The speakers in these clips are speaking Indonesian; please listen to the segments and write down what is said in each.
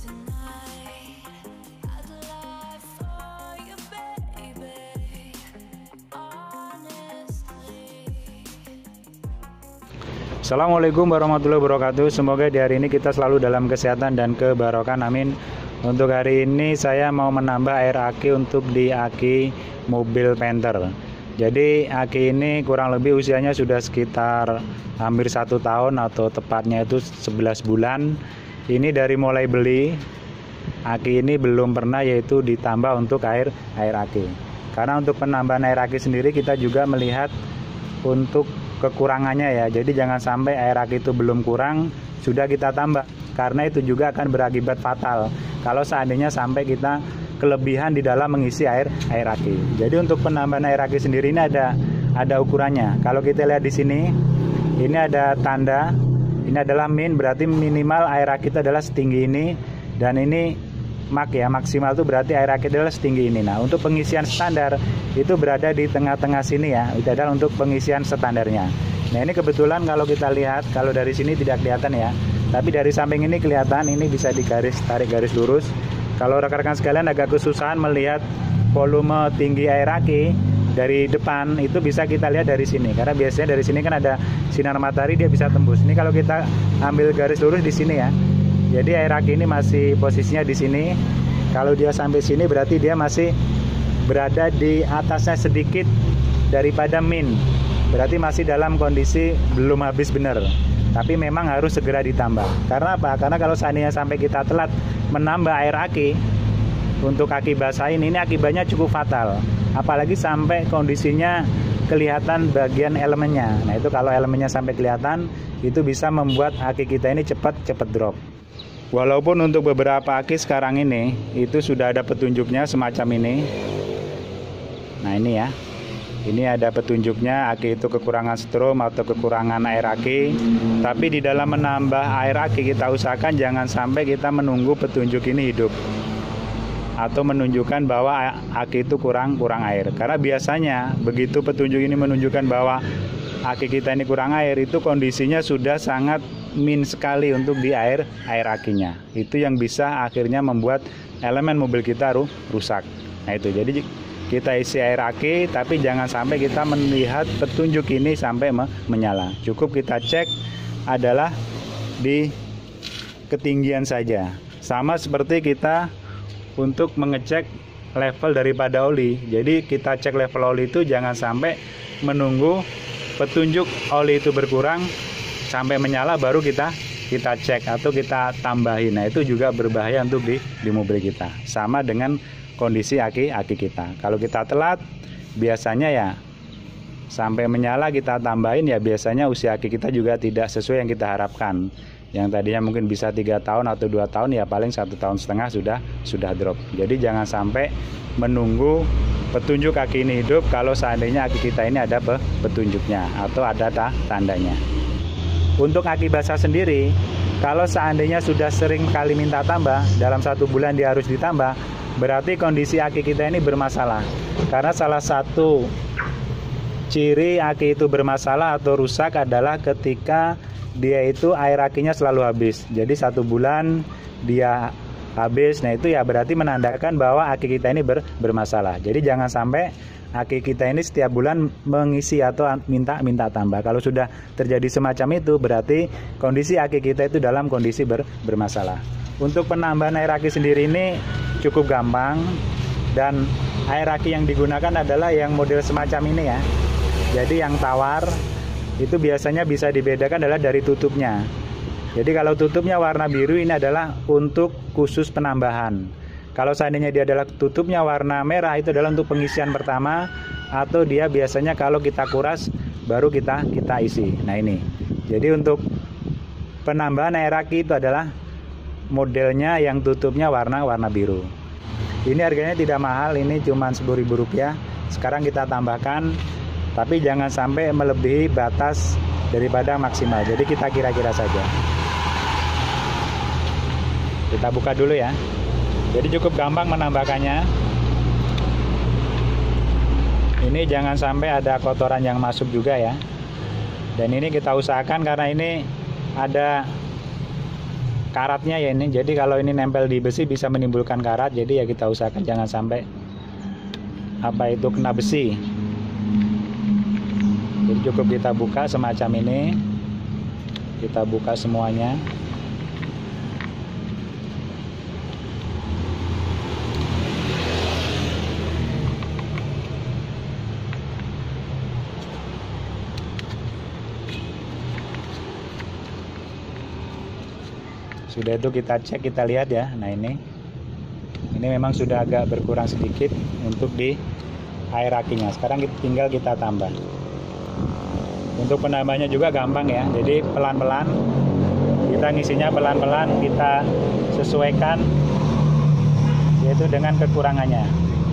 Assalamualaikum warahmatullahi wabarakatuh. Semoga di hari ini kita selalu dalam kesehatan dan kebarokan, amin. Untuk hari ini saya mau menambah air aki untuk di aki mobil Panther. Jadi aki ini kurang lebih usianya sudah sekitar hampir 1 tahun atau tepatnya itu 11 bulan. Ini dari mulai beli aki ini belum pernah yaitu ditambah untuk air aki. Karena untuk penambahan air aki sendiri kita juga melihat untuk kekurangannya ya. Jadi jangan sampai air aki itu belum kurang sudah kita tambah, karena itu juga akan berakibat fatal kalau seandainya sampai kita kelebihan di dalam mengisi air aki. Jadi untuk penambahan air aki sendiri ini ada ukurannya. Kalau kita lihat di sini, ini ada tanda, ini adalah min, berarti minimal air aki itu adalah setinggi ini, dan ini maksimal itu berarti air aki adalah setinggi ini. Nah, untuk pengisian standar itu berada di tengah-tengah sini ya. Itu adalah untuk pengisian standarnya. Nah, ini kebetulan kalau kita lihat, kalau dari sini tidak kelihatan ya, tapi dari samping ini kelihatan. Ini bisa tarik garis lurus. Kalau rekan-rekan sekalian agak kesusahan melihat volume tinggi air aki dari depan, itu bisa kita lihat dari sini, karena biasanya dari sini kan ada sinar matahari, dia bisa tembus. Ini kalau kita ambil garis lurus di sini ya. Jadi air aki ini masih posisinya di sini. Kalau dia sampai sini berarti dia masih berada di atasnya sedikit daripada min. Berarti masih dalam kondisi belum habis benar. Tapi memang harus segera ditambah. Karena apa? Karena kalau seandainya sampai kita telat menambah air aki untuk aki basah ini akibatnya cukup fatal. Apalagi sampai kondisinya kelihatan bagian elemennya. Nah, itu kalau elemennya sampai kelihatan, itu bisa membuat aki kita ini cepat drop. Walaupun untuk beberapa aki sekarang ini itu sudah ada petunjuknya semacam ini. Nah, ini ya. Ini ada petunjuknya, aki itu kekurangan strom atau kekurangan air aki. Tapi di dalam menambah air aki kita usahakan jangan sampai kita menunggu petunjuk ini hidup atau menunjukkan bahwa aki itu kurang air. Karena biasanya begitu petunjuk ini menunjukkan bahwa aki kita ini kurang air, itu kondisinya sudah sangat min sekali untuk di air akinya. Itu yang bisa akhirnya membuat elemen mobil kita rusak. Nah, itu jadi kita isi air aki, tapi jangan sampai kita melihat petunjuk ini sampai menyala. Cukup kita cek adalah di ketinggian saja. Sama seperti kita untuk mengecek level daripada oli. Jadi kita cek level oli itu jangan sampai menunggu petunjuk oli itu berkurang sampai menyala baru kita cek atau kita tambahin. Nah, itu juga berbahaya untuk di mobil kita. Sama dengan kondisi aki kita. Kalau kita telat, biasanya ya sampai menyala kita tambahin, ya biasanya usia aki kita juga tidak sesuai yang kita harapkan. Yang tadinya mungkin bisa 3 tahun atau 2 tahun, ya paling 1,5 tahun sudah drop. Jadi jangan sampai menunggu petunjuk aki ini hidup kalau seandainya aki kita ini ada petunjuknya atau ada tandanya. Untuk aki basah sendiri, kalau seandainya sudah sering kali minta tambah, dalam 1 bulan dia harus ditambah, berarti kondisi aki kita ini bermasalah. Karena salah satu ciri aki itu bermasalah atau rusak adalah ketika dia itu air akinya selalu habis. Jadi 1 bulan dia habis, nah itu ya berarti menandakan bahwa aki kita ini bermasalah. Jadi jangan sampai aki kita ini setiap bulan mengisi atau minta tambah. Kalau sudah terjadi semacam itu, berarti kondisi aki kita itu dalam kondisi bermasalah. Untuk penambahan air aki sendiri ini cukup gampang, dan air aki yang digunakan adalah yang model semacam ini ya. Jadi yang tawar itu biasanya bisa dibedakan adalah dari tutupnya. Jadi kalau tutupnya warna biru, ini adalah untuk khusus penambahan. Kalau seandainya dia adalah tutupnya warna merah, itu adalah untuk pengisian pertama, atau dia biasanya kalau kita kuras baru kita isi. Nah, ini. Jadi untuk penambahan air aki itu adalah modelnya yang tutupnya warna biru. Ini harganya tidak mahal, ini cuma Rp10.000. Sekarang kita tambahkan, tapi jangan sampai melebihi batas daripada maksimal. Jadi kita kira-kira saja. Kita buka dulu ya. Jadi cukup gampang menambahkannya. Ini jangan sampai ada kotoran yang masuk juga ya. Dan ini kita usahakan karena ini ada karatnya ya ini. Jadi kalau ini nempel di besi bisa menimbulkan karat, jadi ya kita usahakan jangan sampai kena besi. Jadi cukup kita buka semacam ini, kita buka semuanya. Sudah itu kita cek, kita lihat ya. Nah ini memang sudah agak berkurang sedikit untuk di air akinya. Sekarang tinggal kita tambah. Untuk penambahnya juga gampang ya. Jadi pelan-pelan kita ngisinya, pelan-pelan kita sesuaikan, yaitu dengan kekurangannya.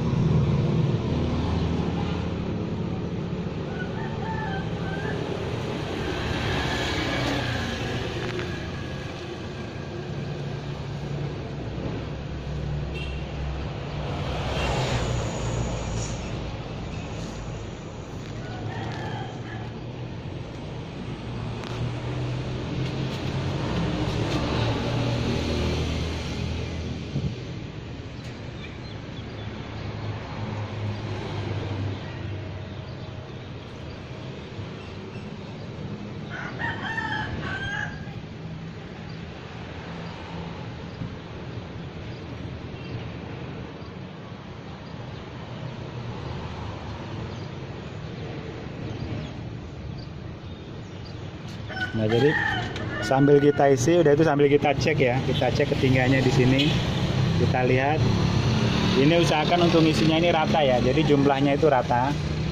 Nah, jadi sambil kita isi, udah itu sambil kita cek ya, kita cek ketinggiannya di sini, kita lihat. Ini usahakan untuk isinya ini rata ya, jadi jumlahnya itu rata.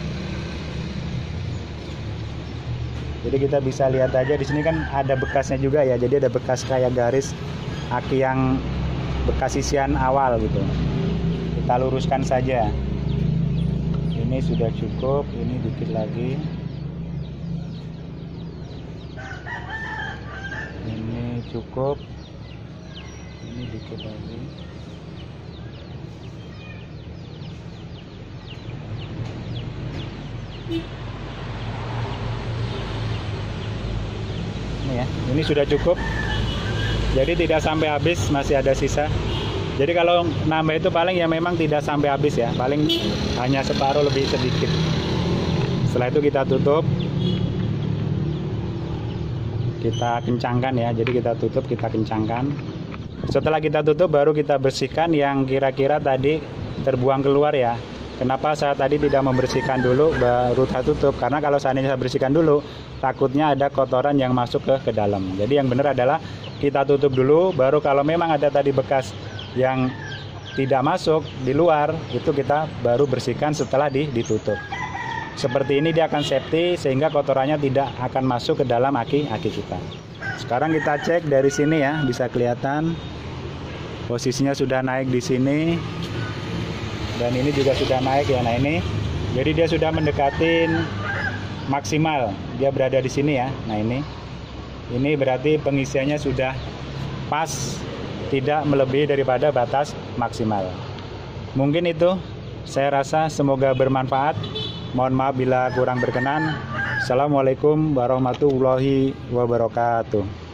Jadi kita bisa lihat aja di sini kan ada bekasnya juga ya, jadi ada bekas kayak garis aki yang bekas isian awal gitu. Kita luruskan saja. Ini sudah cukup, ini dikit lagi. Ini cukup, ini dikit lagi. Ini ya, ini sudah cukup. Jadi tidak sampai habis, masih ada sisa. Jadi kalau nambah itu paling ya memang tidak sampai habis ya, paling hanya separuh lebih sedikit. Setelah itu kita tutup. Kita kencangkan ya, jadi kita tutup, kita kencangkan. Setelah kita tutup baru kita bersihkan yang kira-kira tadi terbuang keluar ya. Kenapa saya tadi tidak membersihkan dulu baru saya tutup? Karena kalau seandainya saya bersihkan dulu, takutnya ada kotoran yang masuk ke dalam. Jadi yang benar adalah kita tutup dulu, baru kalau memang ada tadi bekas yang tidak masuk di luar, itu kita baru bersihkan setelah ditutup. Seperti ini dia akan safety sehingga kotorannya tidak akan masuk ke dalam aki-aki kita. Sekarang kita cek dari sini ya, bisa kelihatan posisinya sudah naik di sini dan ini juga sudah naik ya. Nah ini, jadi dia sudah mendekatin maksimal, dia berada di sini ya. Nah ini berarti pengisiannya sudah pas, tidak melebihi daripada batas maksimal. Mungkin itu, saya rasa semoga bermanfaat. Mohon maaf bila kurang berkenan. Assalamualaikum warahmatullahi wabarakatuh.